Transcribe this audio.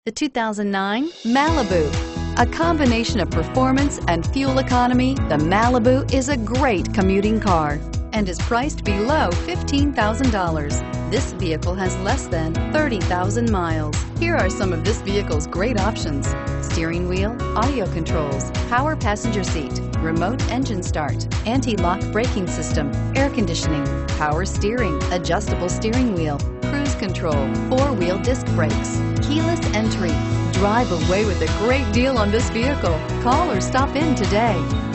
The 2009 Malibu. A combination of performance and fuel economy, the Malibu is a great commuting car and is priced below $15,000. This vehicle has less than 30,000 miles. Here are some of this vehicle's great options: steering wheel audio controls, power passenger seat, remote engine start, anti-lock braking system, air conditioning, power steering, adjustable steering wheel, cruise control, four-wheel disc brakes, keyless entry. Drive away with a great deal on this vehicle. Call or stop in today.